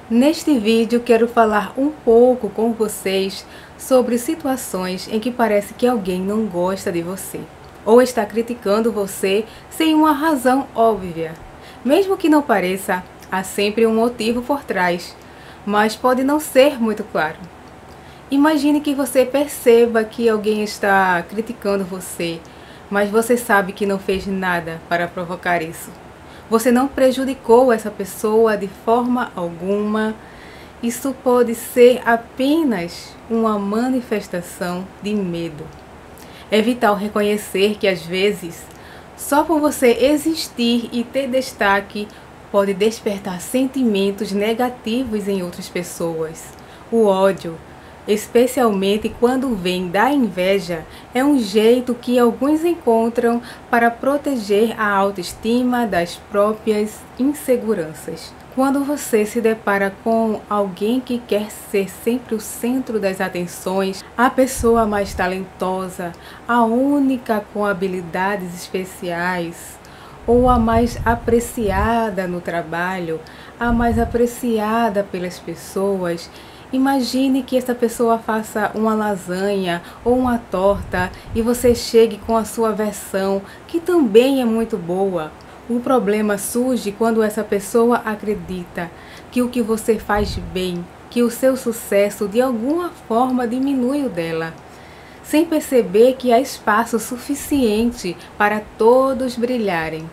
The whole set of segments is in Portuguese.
Neste vídeo quero falar um pouco com vocês sobre situações em que parece que alguém não gosta de você ou está criticando você sem uma razão óbvia. Mesmo que não pareça, há sempre um motivo por trás, mas pode não ser muito claro. Imagine que você perceba que alguém está criticando você, mas você sabe que não fez nada para provocar isso. Você não prejudicou essa pessoa de forma alguma. Isso pode ser apenas uma manifestação de medo. É vital reconhecer que às vezes, só por você existir e ter destaque, pode despertar sentimentos negativos em outras pessoas. O ódio, especialmente quando vem da inveja, é um jeito que alguns encontram para proteger a autoestima das próprias inseguranças. Quando você se depara com alguém que quer ser sempre o centro das atenções, a pessoa mais talentosa, a única com habilidades especiais, ou a mais apreciada no trabalho, a mais apreciada pelas pessoas, imagine que essa pessoa faça uma lasanha ou uma torta e você chegue com a sua versão, que também é muito boa. O problema surge quando essa pessoa acredita que o que você faz bem, que o seu sucesso de alguma forma diminui o dela, sem perceber que há espaço suficiente para todos brilharem.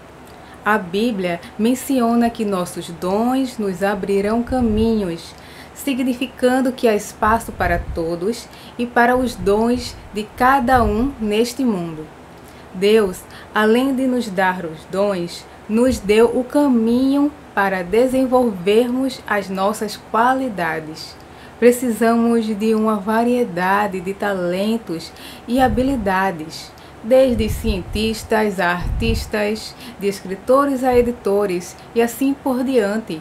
A Bíblia menciona que nossos dons nos abrirão caminhos, significando que há espaço para todos e para os dons de cada um neste mundo. Deus, além de nos dar os dons, nos deu o caminho para desenvolvermos as nossas qualidades. Precisamos de uma variedade de talentos e habilidades, desde cientistas a artistas, de escritores a editores e assim por diante.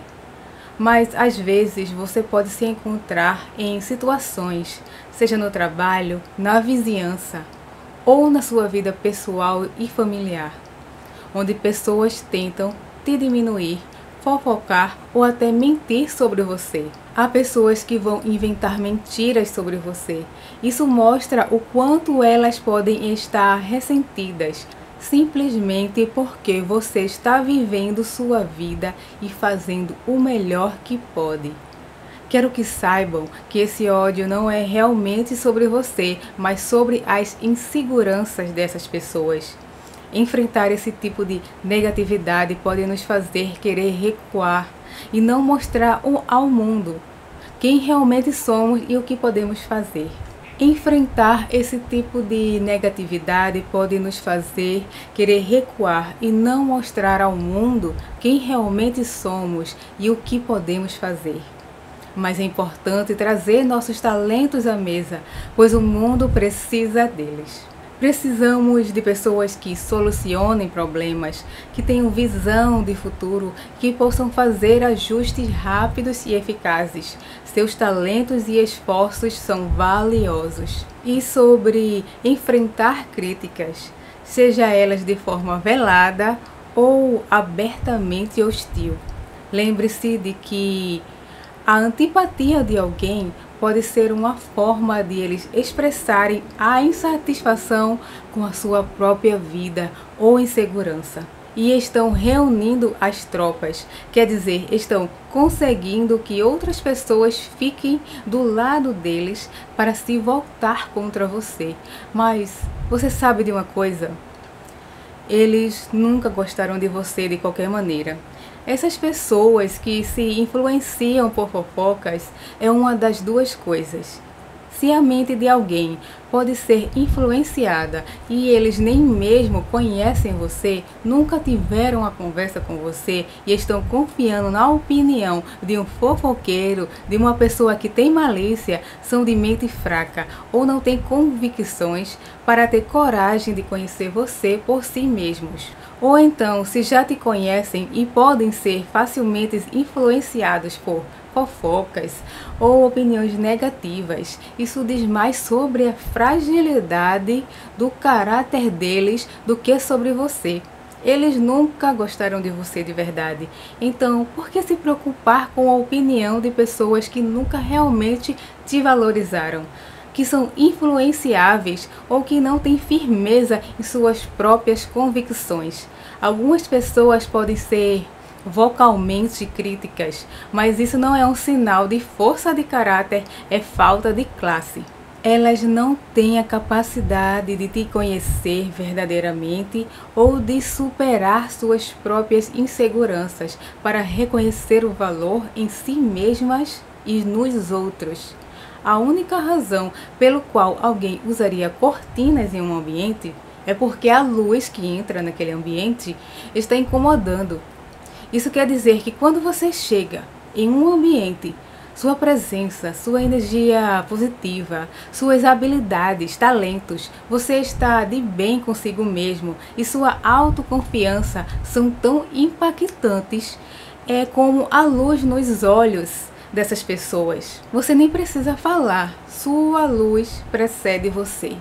Mas às vezes você pode se encontrar em situações, seja no trabalho, na vizinhança ou na sua vida pessoal e familiar, onde pessoas tentam te diminuir, fofocar ou até mentir sobre você. Há pessoas que vão inventar mentiras sobre você. Isso mostra o quanto elas podem estar ressentidas, simplesmente porque você está vivendo sua vida e fazendo o melhor que pode. Quero que saibam que esse ódio não é realmente sobre você, mas sobre as inseguranças dessas pessoas. Enfrentar esse tipo de negatividade pode nos fazer querer recuar e não mostrar ao mundo quem realmente somos e o que podemos fazer. Enfrentar esse tipo de negatividade pode nos fazer querer recuar e não mostrar ao mundo quem realmente somos e o que podemos fazer. Mas é importante trazer nossos talentos à mesa, pois o mundo precisa deles. Precisamos de pessoas que solucionem problemas, que tenham visão de futuro, que possam fazer ajustes rápidos e eficazes. Seus talentos e esforços são valiosos. E sobre enfrentar críticas, seja elas de forma velada ou abertamente hostil. Lembre-se de que a antipatia de alguém pode ser uma forma de eles expressarem a insatisfação com a sua própria vida ou insegurança. E estão reunindo as tropas, quer dizer, estão conseguindo que outras pessoas fiquem do lado deles para se voltar contra você. Mas você sabe de uma coisa? Eles nunca gostaram de você de qualquer maneira. Essas pessoas que se influenciam por fofocas é uma das duas coisas. Se a mente de alguém pode ser influenciada e eles nem mesmo conhecem você, nunca tiveram uma conversa com você e estão confiando na opinião de um fofoqueiro, de uma pessoa que tem malícia, são de mente fraca ou não têm convicções para ter coragem de conhecer você por si mesmos. Ou então, se já te conhecem e podem ser facilmente influenciados por fofocas ou opiniões negativas, isso diz mais sobre a fragilidade do caráter deles do que sobre você. Eles nunca gostaram de você de verdade. Então, por que se preocupar com a opinião de pessoas que nunca realmente te valorizaram? Que são influenciáveis ou que não têm firmeza em suas próprias convicções. Algumas pessoas podem ser vocalmente críticas, mas isso não é um sinal de força de caráter, é falta de classe. Elas não têm a capacidade de te conhecer verdadeiramente ou de superar suas próprias inseguranças para reconhecer o valor em si mesmas e nos outros. A única razão pelo qual alguém usaria cortinas em um ambiente é porque a luz que entra naquele ambiente está incomodando. Isso quer dizer que quando você chega em um ambiente, sua presença, sua energia positiva, suas habilidades, talentos, você está de bem consigo mesmo e sua autoconfiança são tão impactantes, é como a luz nos olhos dessas pessoas. Você nem precisa falar, sua luz precede você.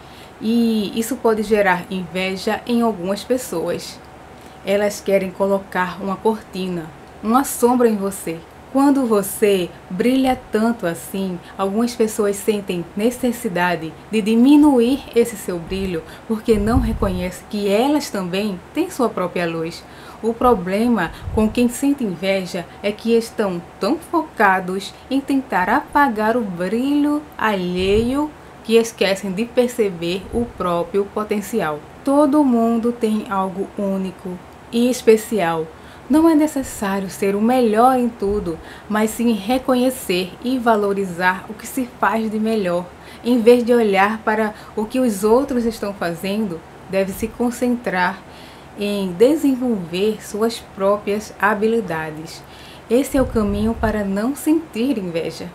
E isso pode gerar inveja em algumas pessoas. Elas querem colocar uma cortina, uma sombra em você. Quando você brilha tanto assim, algumas pessoas sentem necessidade de diminuir esse seu brilho porque não reconhecem que elas também têm sua própria luz. O problema com quem sente inveja é que estão tão focados em tentar apagar o brilho alheio que esquecem de perceber o próprio potencial. Todo mundo tem algo único e especial. Não é necessário ser o melhor em tudo, mas sim reconhecer e valorizar o que se faz de melhor. Em vez de olhar para o que os outros estão fazendo, deve se concentrar em desenvolver suas próprias habilidades. Esse é o caminho para não sentir inveja.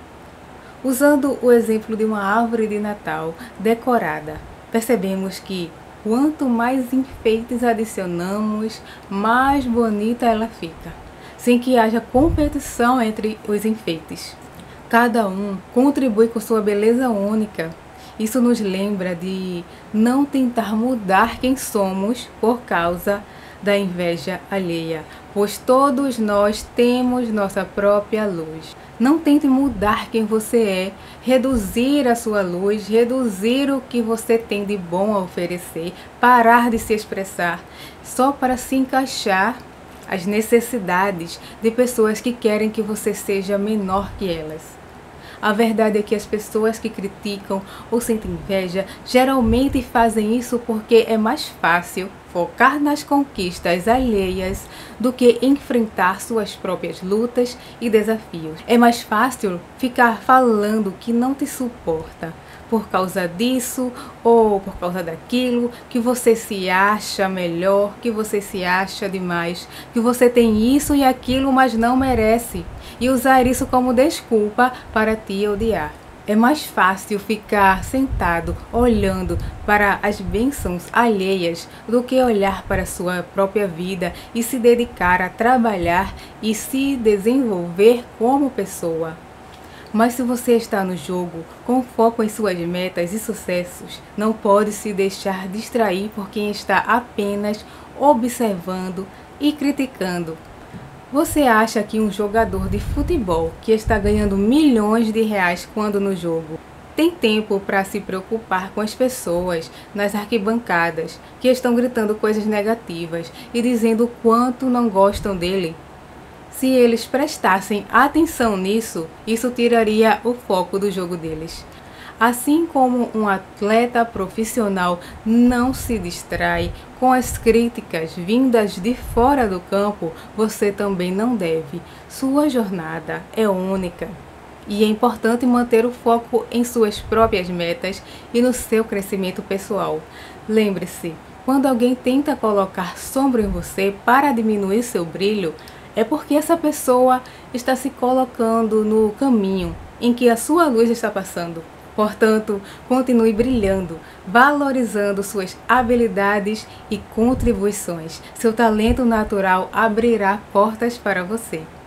Usando o exemplo de uma árvore de Natal decorada, percebemos que quanto mais enfeites adicionamos, mais bonita ela fica, sem que haja competição entre os enfeites. Cada um contribui com sua beleza única. Isso nos lembra de não tentar mudar quem somos por causa da inveja alheia, pois todos nós temos nossa própria luz. Não tente mudar quem você é, reduzir a sua luz, reduzir o que você tem de bom a oferecer, parar de se expressar só para se encaixar às necessidades de pessoas que querem que você seja menor que elas. A verdade é que as pessoas que criticam ou sentem inveja geralmente fazem isso porque é mais fácil focar nas conquistas alheias do que enfrentar suas próprias lutas e desafios. É mais fácil ficar falando que não te suporta por causa disso ou por causa daquilo, que você se acha melhor, que você se acha demais, que você tem isso e aquilo, mas não merece, e usar isso como desculpa para te odiar. É mais fácil ficar sentado olhando para as bênçãos alheias do que olhar para a sua própria vida e se dedicar a trabalhar e se desenvolver como pessoa. Mas se você está no jogo com foco em suas metas e sucessos, não pode se deixar distrair por quem está apenas observando e criticando. Você acha que um jogador de futebol que está ganhando milhões de reais quando no jogo tem tempo para se preocupar com as pessoas nas arquibancadas que estão gritando coisas negativas e dizendo o quanto não gostam dele? Se eles prestassem atenção nisso, isso tiraria o foco do jogo deles. Assim como um atleta profissional não se distrai com as críticas vindas de fora do campo, você também não deve. Sua jornada é única e é importante manter o foco em suas próprias metas e no seu crescimento pessoal. Lembre-se, quando alguém tenta colocar sombra em você para diminuir seu brilho, é porque essa pessoa está se colocando no caminho em que a sua luz está passando. Portanto, continue brilhando, valorizando suas habilidades e contribuições. Seu talento natural abrirá portas para você.